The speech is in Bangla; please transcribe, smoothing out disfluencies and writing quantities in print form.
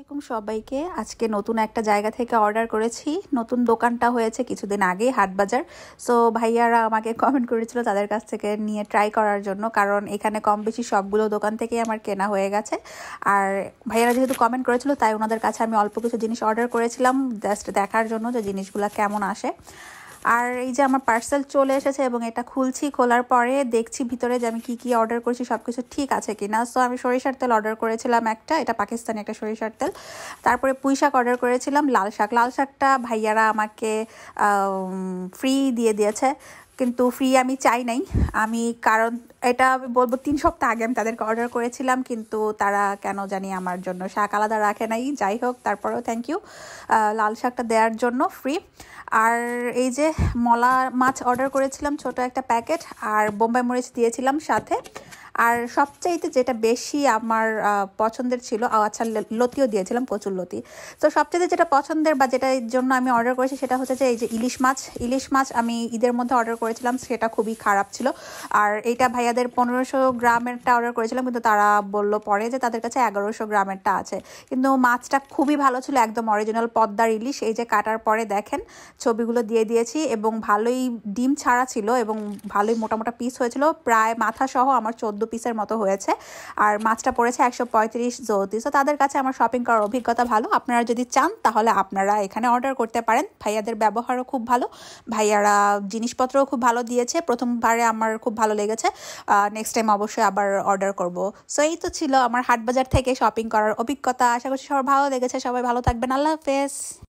আলাইকুম সবাইকে। আজকে নতুন একটা জায়গা থেকে অর্ডার করেছি। নতুন দোকানটা হয়েছে কিছুদিন আগে, হাটবাজার। সো ভাইয়ারা আমাকে কমেন্ট করেছিল তাদের কাছ থেকে নিয়ে ট্রাই করার জন্য, কারণ এখানে কম বেশি সবগুলো দোকান থেকেই আমার কেনা হয়ে গেছে। আর ভাইয়ারা যেহেতু কমেন্ট করেছিল তাই ওনাদের কাছে আমি অল্প কিছু জিনিস অর্ডার করেছিলাম জাস্ট দেখার জন্য যে জিনিসগুলো কেমন আসে। আর এই যে আমার পার্সেল চলে এসেছে এবং এটা খুলছি, খোলার পরে দেখছি ভিতরে যে আমি কি অর্ডার করেছি সব কিছু ঠিক আছে কিনা। সো আমি সরিষার তেল অর্ডার করেছিলাম একটা, এটা পাকিস্তানি একটা সরিষার তেল। তারপরে পুঁই শাক অর্ডার করেছিলাম, লাল শাকটা ভাইয়ারা আমাকে ফ্রি দিয়ে দিয়েছে, কিন্তু ফ্রি আমি চাই নাই। কারণ এটা আমি বলবো 3 সপ্তাহ আগে আমি তাদেরকে অর্ডার করেছিলাম, কিন্তু তারা কেন জানি আমার জন্য শাক আলাদা রাখে নাই। যাই হোক, তারপরেও থ্যাংক ইউ লাল শাকটা দেওয়ার জন্য ফ্রি। আর এই যে মলা মাছ অর্ডার করেছিলাম ছোট একটা প্যাকেট, আর বোম্বাই মরিচ দিয়েছিলাম সাথে। আর সবচাইতে যেটা বেশি আমার পছন্দের ছিল, আচ্ছা লতিও দিয়েছিলাম, কচুর লতি। তো সবচাইতে যেটা পছন্দের বা যেটার জন্য আমি অর্ডার করেছি সেটা হচ্ছে যে এই যে ইলিশ মাছ আমি ঈদের মধ্যে অর্ডার করেছিলাম, সেটা খুবই খারাপ ছিল। আর এইটা ভাইয়াদের 1500 গ্রামেরটা অর্ডার করেছিলাম, কিন্তু তারা বলল পরে যে তাদের কাছে 1100 গ্রামেরটা আছে। কিন্তু মাছটা খুবই ভালো ছিল, একদম অরিজিনাল পদ্মার ইলিশ। এই যে কাটার পরে দেখেন ছবিগুলো দিয়ে দিয়েছি, এবং ভালোই ডিম ছাড়া ছিল এবং ভালোই মোটা মোটা পিস হয়েছিল, প্রায় মাথা সহ আমার 14 পিসের মতো হয়েছে। আর মাছটা পড়েছে 135 জ্যোতি। তো তাদের কাছে আমার শপিং করার অভিজ্ঞতা ভালো। আপনারা যদি চান তাহলে আপনারা এখানে অর্ডার করতে পারেন। ভাইয়াদের ব্যবহারও খুব ভালো, ভাইয়ারা জিনিসপত্রও খুব ভালো দিয়েছে। প্রথমবারে আমার খুব ভালো লেগেছে, নেক্সট টাইম অবশ্যই আবার অর্ডার করব। সো এই তো ছিল আমার হাটবাজার থেকে শপিং করার অভিজ্ঞতা। আশা করছি সবার ভালো লেগেছে। সবাই ভালো থাকবেন। আল্লাহ হাফেজ।